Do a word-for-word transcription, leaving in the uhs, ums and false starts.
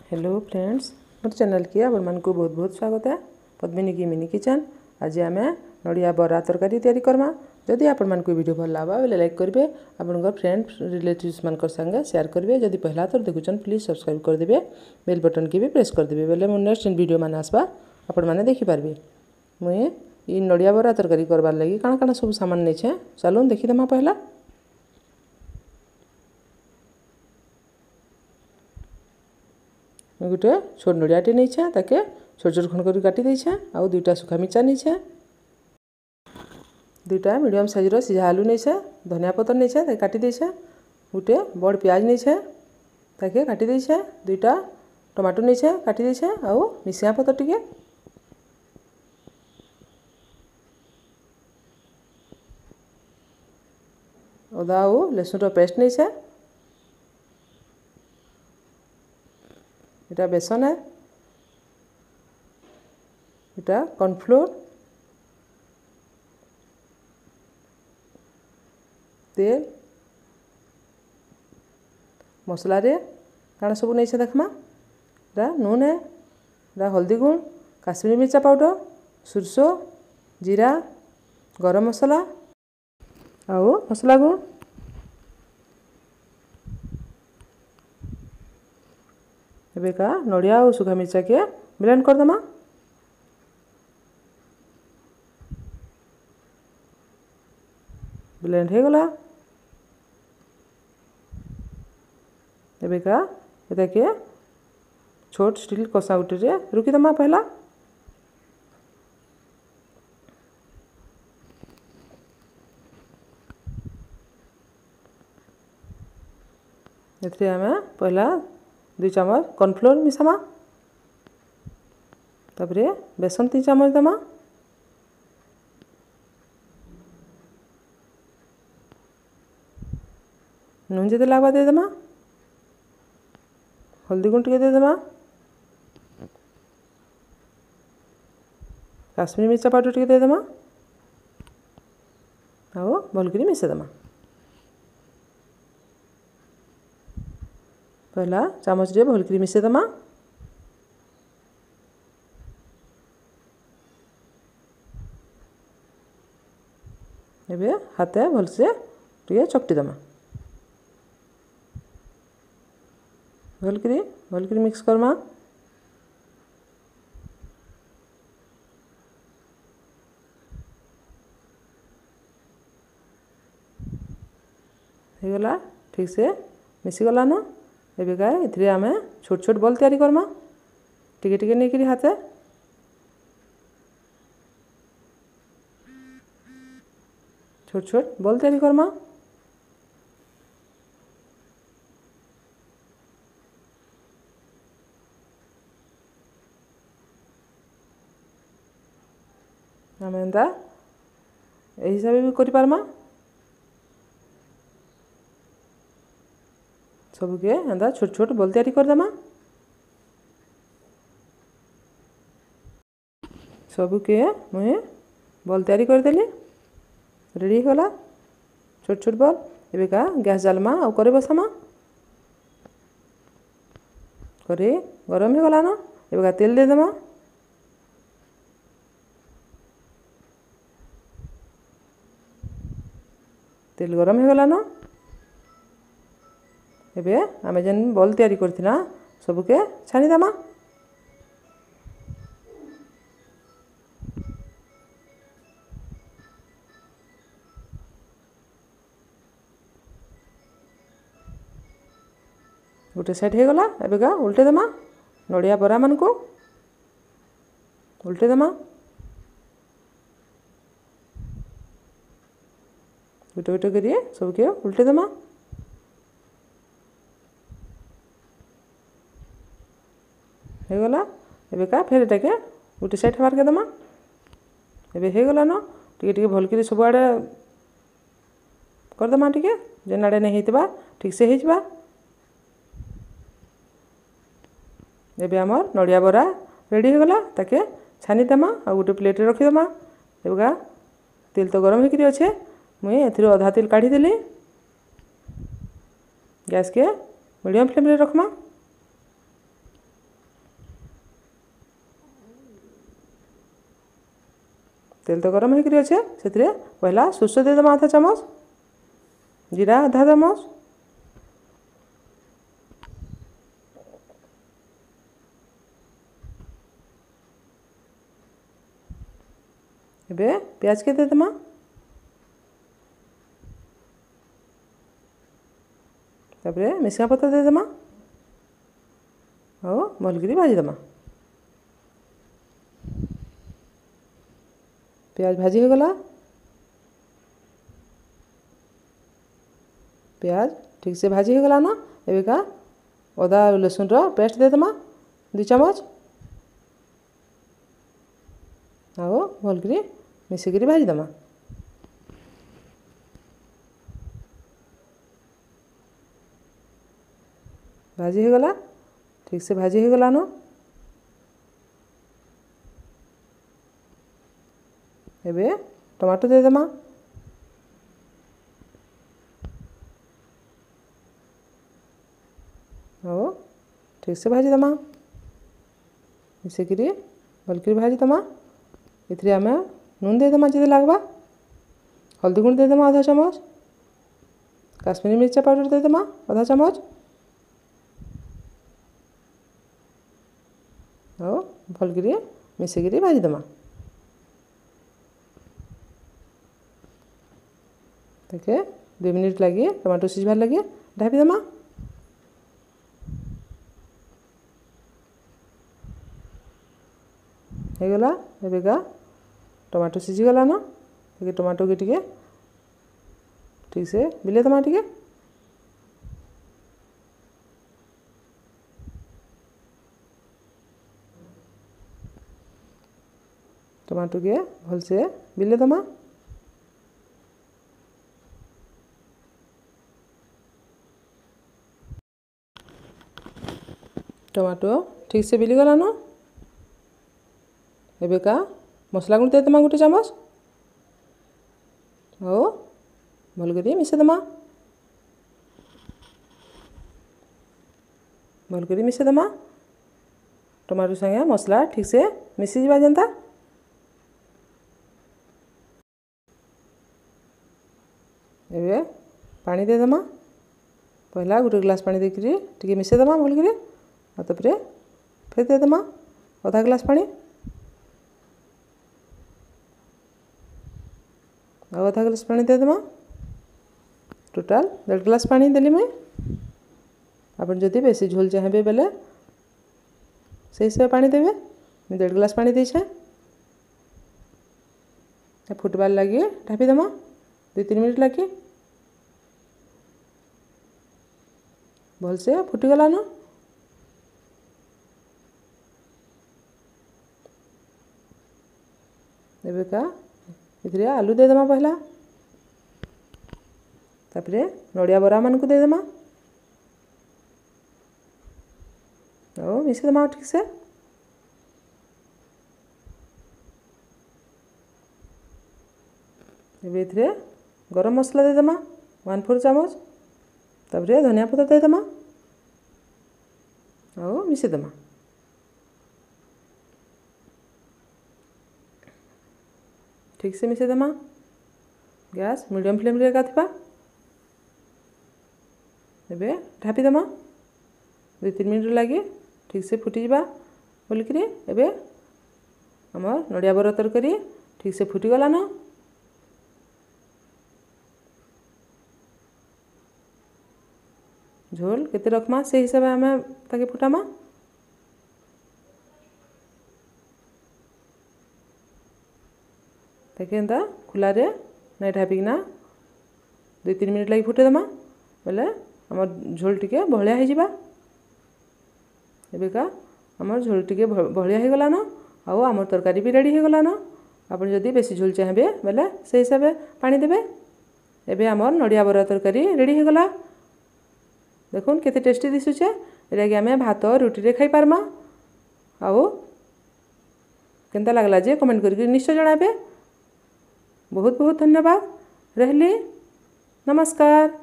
Hello friends, मोर channel की आपण मानक बहुत बहुत स्वागत है। पद्मिनी की मिनी किचन। आज आम नड़िया बरा तरकारी तैयारी करमा। जदि आपण मानक वीडियो भल लगा बोले लाइक करेंगे, आपंकर फ्रेंड रिलेटिव्स मान संगे शेयर करेंगे। जदि पहला थर देखुन प्लीज सब्सक्राइब करदे, बेल बटन की भी प्रेस करदे बोले मोर नेक्स्ट वीडियो मान आसवा आपण मैंने देखिपारे। मुई ये नड़िया बरा तरकारी करवार लगी काଣା काଣା सब सामान नहीं छे, चलून देखीदमा। पहला गोटे छोट नड़ियाटे नहीं छे, ताके छोट छोट खंड कर काटी देछे। आउ दुईटा सुखा मिर्चा नहीं छे, दुईटा मीडियम साइज सीझा आलू नहीं छे, धनिया पतर नहीं छे ताके काटी देछे। गोटे बड़ प्याज नहीं छे ताके काटी देछे। दुईटा टमाटो नहीं छे काटी देछे। आउ मिसिया पतर टिके, अदा आउ लहसुन रो पेस्ट नहीं छे। इटा बेसन है, इटा कॉर्नफ्लोर, तेल, मसला रे काଣା सब नहीं देखमा। इटा नून है, इटा हल्दी गुण, काश्मीरी मिर्चा पाउडर, सुरसो, जीरा, गरम मसला आउ मसला गुण। एबेका नड़िया और सुखा मिर्चा के ब्लेंड कर दमा। ब्लेंड हो गला। एबेका एटा के छोट स्टील कसा गुटे रे रुकी दमा। पहला एथरे आमे पहला दुई चम्मच कॉर्नफ्लोर मिसामा, तापरे बेसन तीन चम्मच दमा, नून जते लागवा दे दमा, हल्दी गुण टिके दे दमा, काश्मीरी मिर्चा पाउडर टिके दे दमा, आउ भलकरी मिसे दमा। पहला चामच रे भलकरी मिसे दमा। एबे हाथे भलसे टिके चकटी दमा। भलकरी भलकरी मिक्स करमा। हो गला, ठीक से मिसी गला न। एबेका इथरे आमे छोट छोट बॉल तैयारी करमा। टिके टिके नहीं करी हाथे छोट छोट बॉल तैयारी करमा। आमे एंता ए हिसाब भी करि पारमा। सबके एंता छोट छोट बॉल तैयारी कर दमा। सबके मुझे बॉल तैयारी कर देली, रेडी होला छोट छोट बॉल। एबेका गैस जालमा आउ करे बसामा। करे गरम हो गला न। एबेका तेल दे दमा। तेल गरम हो गला न। एबे आमे जेन बॉल तैयारी करथिना सबके छानी दमा। गोटे साइड हो गला। एबेका उल्टे दमा। नड़िया बरा मान को उल्टे दमा। गोटे गोटे करिए सबके उल्टे दमा। हो गला। एबेका फेर एटाके गोटे साइड हबार के दमा। एबे हो गला न। टिके टिके भलकरी सब आड़े कर दमा। टिके जेन आड़े नहीं हेतबा ठीक से हेजबा। एबे हमर नड़िया बरा रेडी हो गला। ताके छानी दमा आ गोटे प्लेट रे रखी दमा। एबेका तेल तो गरम होकरी अच्छे। मुई एथिरो अधा तेल काढ़ी देली। गैस के मीडियम फ्लेम रे रखमा। तेल तो गरम होकर अच्छे से पहला सोर्ष देदेमा आधा चामच, जीरा आधा चामच, एबे प्याज के देदेमा, तापरे मिर्चा पत्ता देदेमा और भलकरी भाजीदेमा। प्याज भाजी हो गला, प्याज ठीक से भाजी हो गला ना। एबे का अदा लहसुन रो पेस्ट देदेमा दु चामच और भलकरी मिसिकी भाजीदेमा। भाजी हो गला, ठीक से भाजी हो गला न। एबे टमाटो देदेमा, और ठीक से भाजीदेमा मिसिकी भलकरी भाजीदेमा। इथरे आमे नून देदेमा जदि लागबा, हल्दी गुंड देदेमा आधा चामच, काश्मीरी मिर्चा पाउडर देदेमा आधा चामच और भलकरी मिसिकी भाजीदेमा। देखे दुई मिनिट लगे टमाटो सिझबार लगे ढापीदेमा। हो गला एबेका टमाटो सिझीगला ना। ये टमाटो के टिके ठीक से बिलेदेमा टिके। टमाटो के भलसे बिलेदेमा। टमाटो ठीक से बिलीगला न। एबेका मसला गुंड देदेमा गोटे चामच और भलकरी मिसेदेमा। भलकरी मिसेदेमा टमाटो संगे मसला ठीक से मिसी जावा जेनता। एबे पानी देदेमा, पहला गोटे ग्लास पानी देकरी टिके मिसेदेमा भलकरी और तापरे फिर देदेमा आधा ग्लास पानी और आधा ग्लास पानी देदेमा। टोटाल डेढ़ ग्लास पानी देली मैं। आप जदि बेसी झोल चाहे बेले से हिसाब से पानी देवे। मैं डेढ़ ग्लास पानी देछे। फुटबार लगे ढापीदेमा दुई तीन मिनिट लगे भलसे फुटीगला न। एबेका इधरे आलू देदेमा पहला, तापरे नड़िया बरा मान को देदेमा और मिसेदेमा ठीक से। एबे इधरे गरम मसला देदेमा वन फोर चामच, तापरे धनिया पत्ता देदेमा और मिसेदेमा। ठीक से मिसेदेमा। गैस मीडियम फ्लेम रे रखा। एबे ढापीदेमा दुई तीन मिनिट लगे ठीक से फुटीजा बोलिकी। एबे आमर नड़िया बर तरकारी ठीक से फुटीगला न। झोल केते रखमा से हिसाब से आम ताके फुटामा। ताके एंता खुला रे नहीं ढापिकिना दुई तीन मिनिट लगे फुटेदेमा बोले आम झोल टिके बहलिया हो जावा। एबेका आमर झोल टिके बहलिया हो गला न आउ आमर तरकारी भी रेडी हो गला न। आप जदि बेसी झोल चाहे बोले से हिसाब से पानी देवे। एबे आमर नड़िया बरा तरकारी रेडी हो गला। देखुन केते टेस्टी दिशुचे। एटा कि आमे भात रुटी रे खाई पारमा। आउ केनता लागला जे कमेंट करके निश्चय जणाबे। बहुत बहुत धन्यवाद। रहली नमस्कार।